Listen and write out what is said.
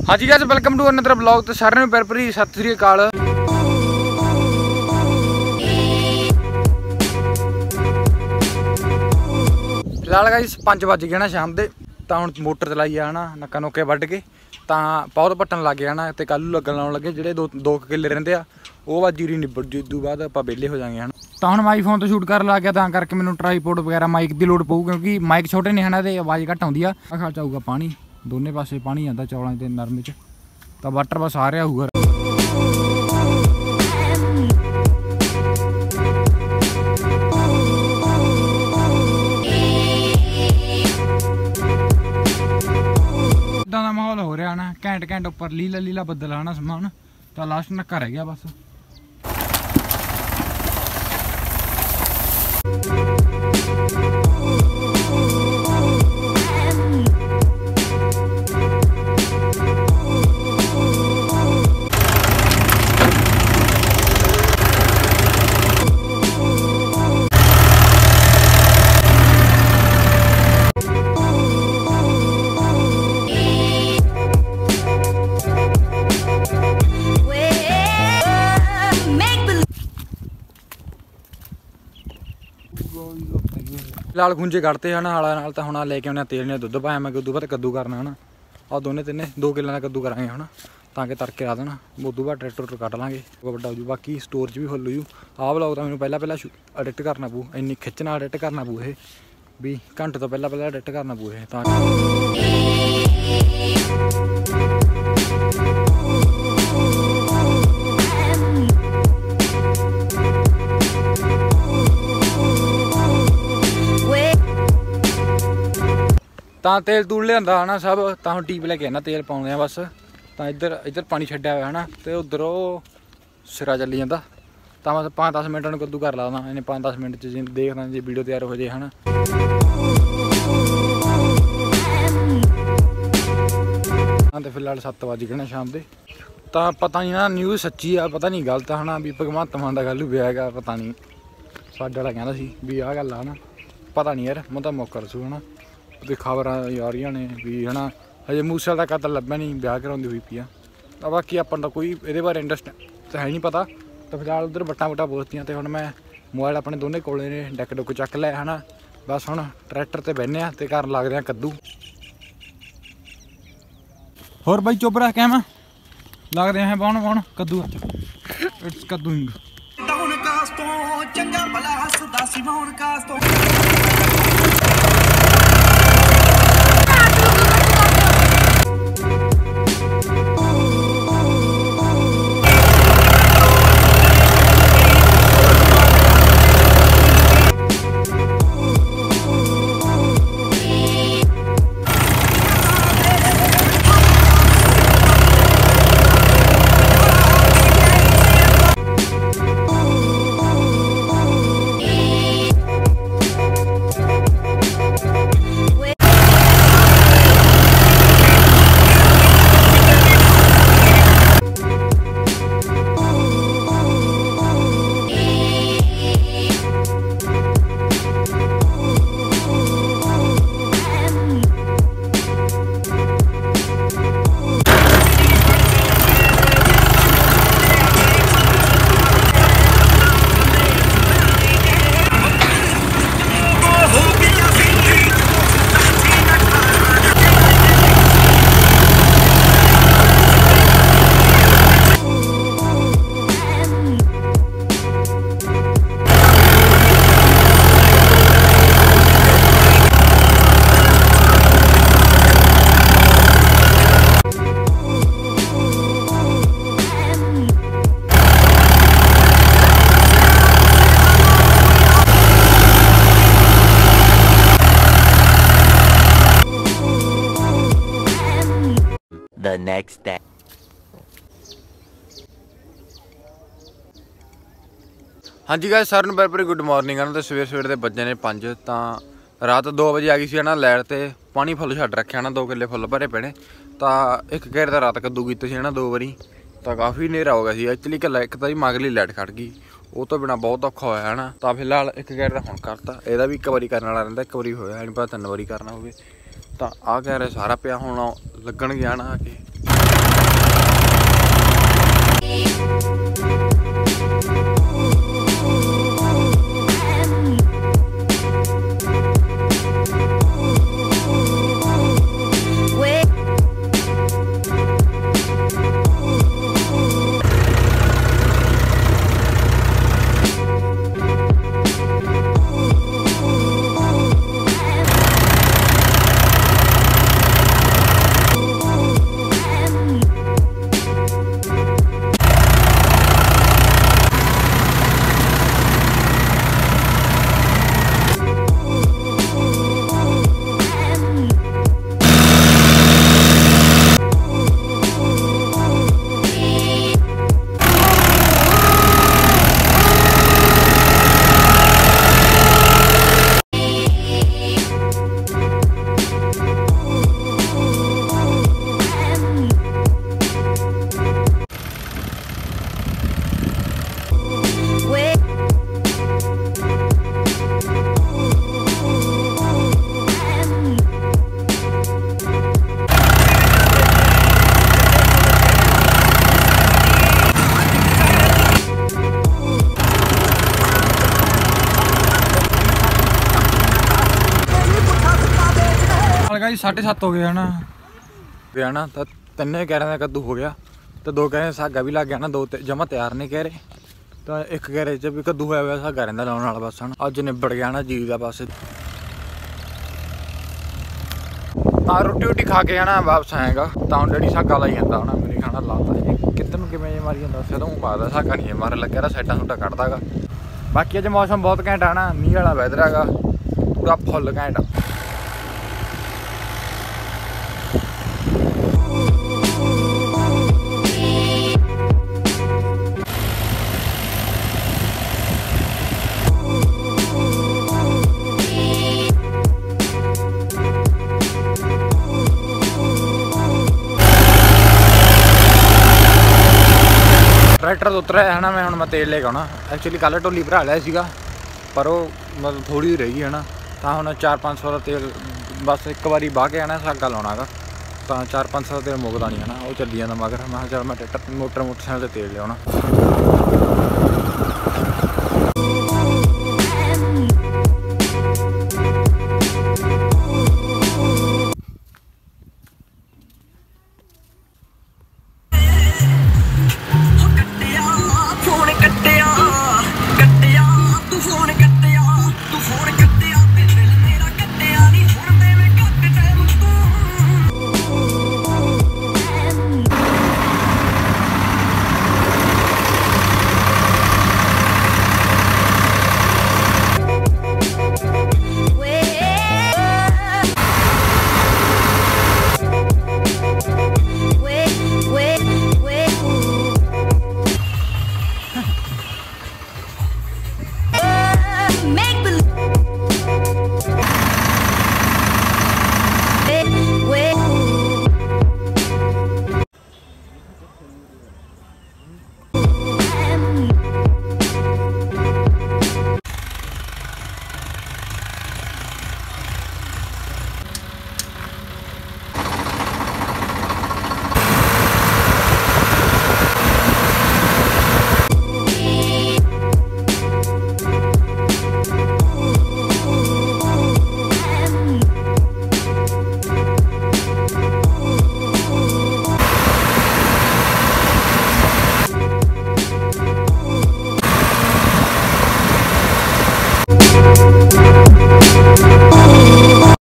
हाँ जी guys welcome to another blog. तो सारे प्यार भरी सत श्री अकाल। फिलहाल गाइस 5 बज गए ना शाम के। तो हम मोटर चलाई है ना नक्का नुक्के वड्ढ के तो पौध पट्टन लग गया ना। तो कल लगन लाउन लगे ਜਿਹੜੇ 2 किले रहिंदे आ ਉਹ ਵਾ ਜੀਰੀ ਨਿਬੜ ਜੂ। इदू बाद ਆਪਾਂ ਵਿਹਲੇ ਹੋ ਜਾਾਂਗੇ ਹਨ। ਤਾਂ ਹੁਣ ਮਾਈ ਫੋਨ ਤੋਂ ਸ਼ੂਟ ਕਰਨ ਲੱਗ ਗਿਆ ਤਾਂ ਕਰਕੇ ਮੈਨੂੰ ਟਰਾਈਪੋਡ ਵਗੈਰਾ ਮਾਈਕ ਦੀ ਲੋੜ ਪਊ ਕਿਉਂਕਿ ਮਾਈਕ ਛੋਟੇ ਨੇ ਹਨ ਤੇ ਆਵਾਜ਼ ਘੱਟ ਆਉਂਦੀ ਆ। ਖਾ ਚਾਊਗਾ ਪਾਣੀ ਦੋਨੇ ਪਾਸੇ ਪਾਣੀ ਜਾਂਦਾ ਚੌਲਾਂ ਤੇ ਨਰਮ ਚ ਤਾਂ ਵਾਟਰ ਬਸ ਆ ਰਿਹਾ ਹੋਊਗਾ। इदा का माहौल हो रहा ना घैंट घैंट उपर लीला लीला बदल आना समान तो लास्ट नक्का रह गया बस। फिलहाल खुंजे कड़ते हैं हाल नाल तो हम लेके आने तेल ने दुध पाया मैं उदू बाद कद्दू करना है ना। आ दोने तिने 2 किलो का कद्दू करांगे है ताकि तड़के ला देना। उदू बाद ट्रैक्टर कट लाँगे बड़ा हो जू। बाकी स्टोर भी फुल हो जू। आ ब्लॉग तो मैं पहला एडिट करना पू इन्नी खिच नाल एडिट करना पू ये भी घंटे तो पहला एडिट करना पू ये ਤਾਂ तेल तूल लिया है ना सब। तो हम टीप लेके आना तेल पाने बस। तो इधर पानी छड्या हुआ है ना तो उधर सिरा चली जाता। तो मैं 5-10 मिनट कद्दू कर लादा इन्हें 5-10 मिनट देखना जी वीडियो तैयार हो जाए है ना। तो फिलहाल 7 बज गए ना शाम के। तो पता नहीं ना न्यूज़ सच्ची आ पता नहीं गलत है ना भी भगवंत मान का गल हुआ है पता नहीं। साडे वाला कहना सी भी आ गल आ ना पता नहीं यार मैं तो मौका दसू है ना। तो खबर आ रही ने भी है ना हजे मूसे का कतल लभ्या नहीं ब्याह कराउंदी हुई पी आ। बाकी अपन तो कोई ये बारे इंटरस्ट तो है नहीं पता। तो फिलहाल उधर बट्टा वट्टा बोलतियाँ तो हम मैं मोबाइल अपने दोनों कोले ने डैक डुक चक लिया है ना। बस हम ट्रैक्टर से बहने तो घर लगते हैं कद्दू। होर बई चुप रह कैम लगते हैं बौन बौन कद्दू इट्स कद्दू हिंग। The next day. हाँ जी गाइस सारे बार बार गुड मॉर्निंग है ना। तो सवेरे के बजे ने 5 तो रात 2 बजे आ गई सी ना लाइट तो पानी फुल छड्ड रखा ना 2 किले फुल भरे पे ने। तो एक घेर तो रात कद्दू कीते ना 2 बारी तो काफ़ी हनेरा हो गया सी। एक्चुअली एक तो मगली लाइट खड़ गई वो तो बिना बहुत औखा होया है ना। तो फिलहाल एक गैर हुण करता यदा भी एक बारी करने वाला रहिंदा एक बारी होया नहीं पता 3 बारी करना होवे। तो आ गैर सारा पिया हुण लगन गया ना आके गाइस 7:30 हो गया ना तो 3 कह रहे कद्दू हो गया तो 2 कह रहे सागा भी लग गया ना 2 जमा तैयार नहीं कह रहे तो 1 कह रहे जब भी कद्दू होया हुआ सागा रहिंदा लाउण वाला बस हण अज निबड़ गया ना जी का बस हाँ रोटी वोटी खा के ना वापस आएगा तो डैडी सागा लाई जाता होना मेरे खाना लाता कितन किमें जे मारी जाता फिर मारदा सागा नहीं मार लगे साइडा सूडा कटदा गा बाकी अज मौसम बहुत घैंट है ना मीह वाला वैदर है पूरा फुल घैंट ट्रैक्टर उतरा है ना मैं तेल लेके आना एक्चुअली कल ढोली भरा लिया सीगा पर वो मतलब थोड़ी रह गई है ना तो हम 400-500 का तेल बस एक बारी बाह के आना सागा लाना गा तो 400-500 का तेल मुकदा नहीं है ना वो चली जाता मगर मैं चल मैं ट्रैक्टर मोटरसाइकिल से तेल लिया